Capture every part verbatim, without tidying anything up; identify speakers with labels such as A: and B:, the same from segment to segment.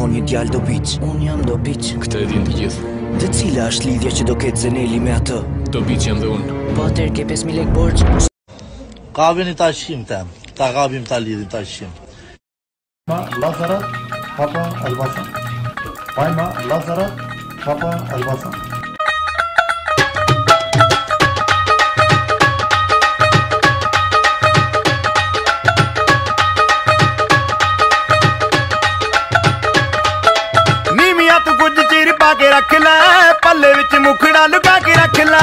A: gjithmonë një djalë do biç. Unë jam do biç.
B: Këtë e din të gjithë.
A: Dhe cila është lidhja që do ketë Zeneli me atë?
B: Do biç jam dhe unë.
A: Po atëherë ke pesë mijë lekë borxh.
C: Kapim ta shim tem. Ta kapim ta lidhim ta shim.
D: Lazarat Papa Elbasan. Payma Lazarat Papa Elbasan.
E: के रख लै पल्ले विच मुखड़ा लुका के रख लै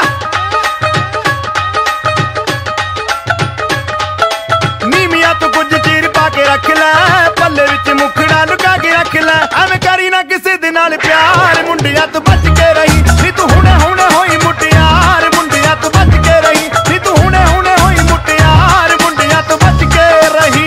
E: नीमिया तू कुछ चीर पा के रख लै पल्ले विच मुखड़ा लुका के रख लै एवें करी ना किसे दे नाल प्यार मुंडिया तू बच के रही नी तू हुणे हुणे होई मुटियार मुंडिया तू बच के रही नी तू हुणे हुणे होई मुटियार मुंडिया तू बच के रही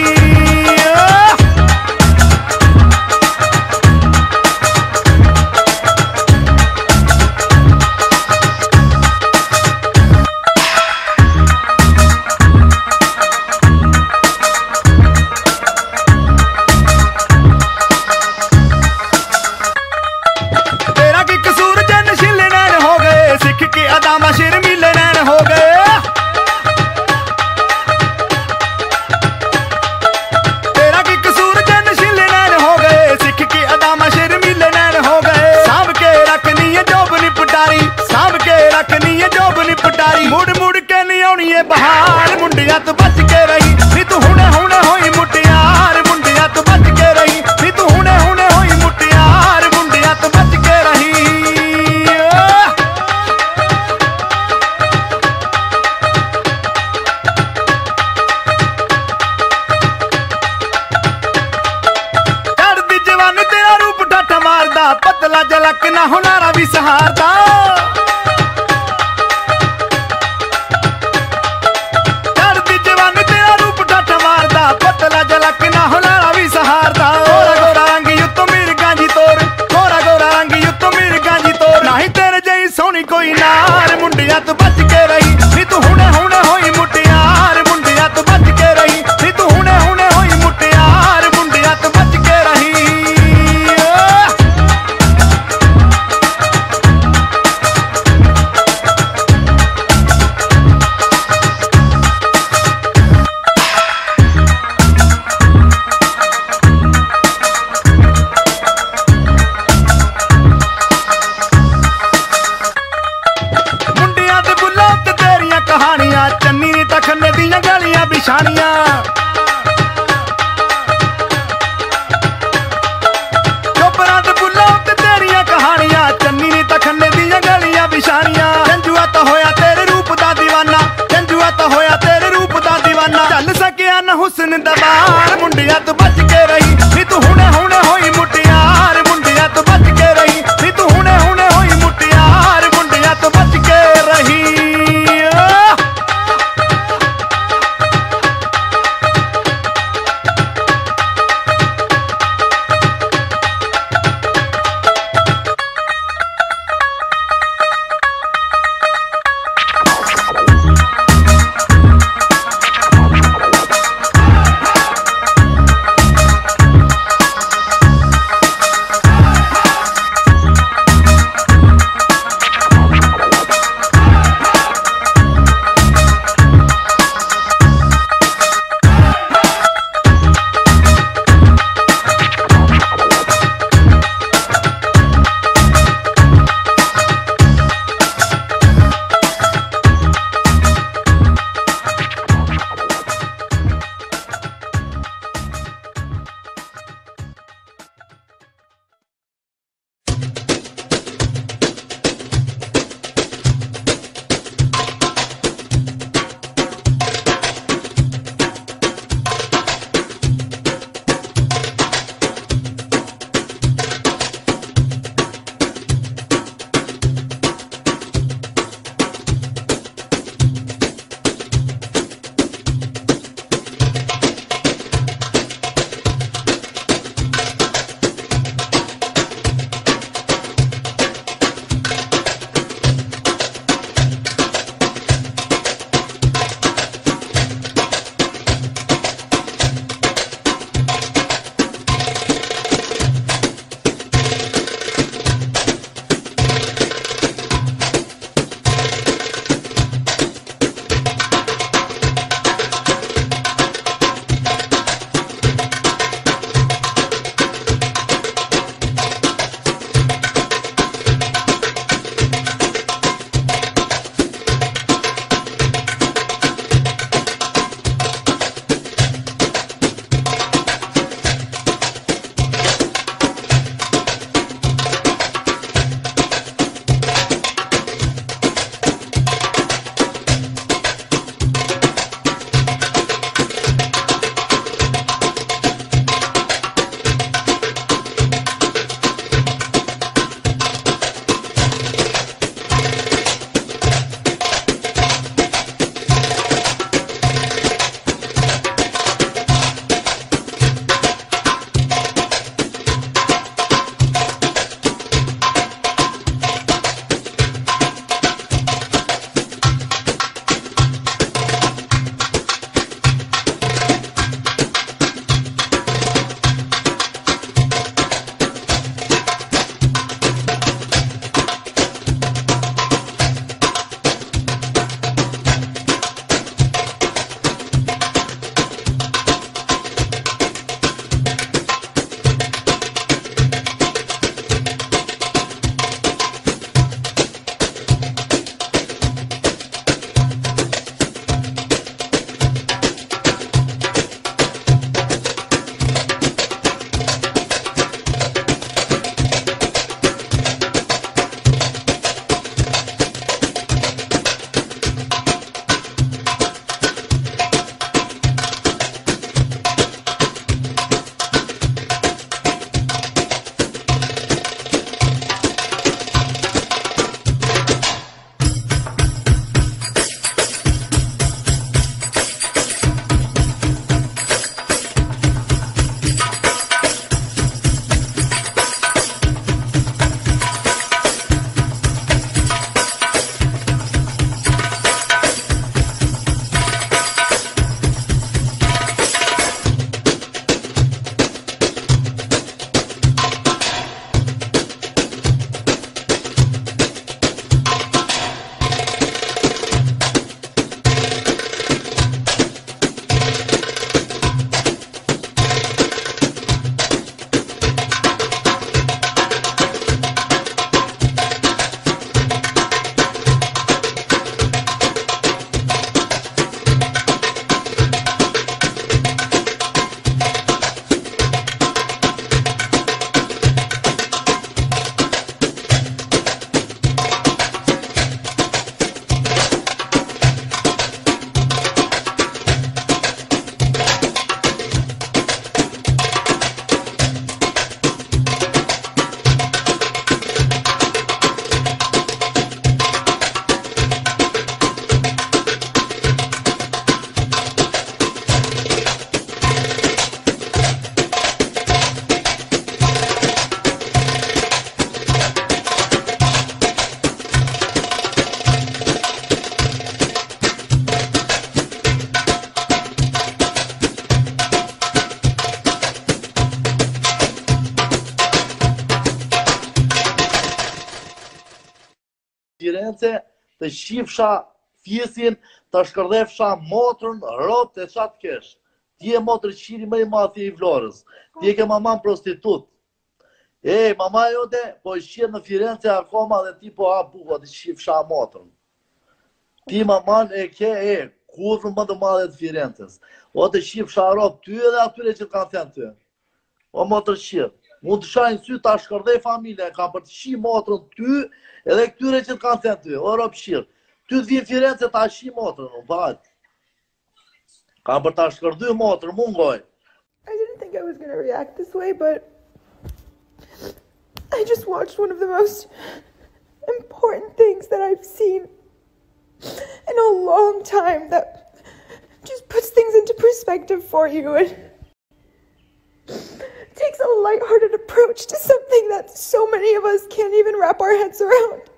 E: मुड़ मुड़ के नहीं आनी है बहार मुंडिया तू बच के रही नी तू हुणे हुणे होई मुटियार मुंडिया तू बच के रही नी तू हुणे हुणे होई मुटियार मुंडिया तू बच के रही चढ़दी जवानी तेरा रूप ठाठा मारदा पतला जलक ना हुनारा भी सहारदा कोई नार मुंडिया तू बच के रही नी तू हुणे हुणे होई मुटियार मुंडिया तू बच के रही नी तू हुणे हुणे होई मुटियार मुंडिया तू बच के रही
C: Firenze, të shifsha fjesin, të shkërdhefsha motrën, ropt e qatë kesh. Ti e motrë qiri më i madhi i Vlorës. Ti e ke maman prostitut. E, mama jote, po i shqirë në Firenze akoma dhe ti po ha buko të shifsha motrën. Ti maman e ke e, kurrën më të madhe të Firenzes. O të shifsha ropt ty edhe atyre që të kanë thënë ty. O motrë shqirë. Mund të shajnë sy ta shkërdhej familje, ka për të shi motrën ty edhe këtyre që të kanë thënë ty. O rob shqirë. Ty të vinë Firenze ta shi motrën, në vajtë. Ka për ta shkërdy motrën, mungoj.
F: I didn't think I was going to react this way, but I just watched one of the most important things that I've seen in a long time that just puts things into perspective for you and takes a lighthearted approach to something that so many of us can't even wrap our heads around.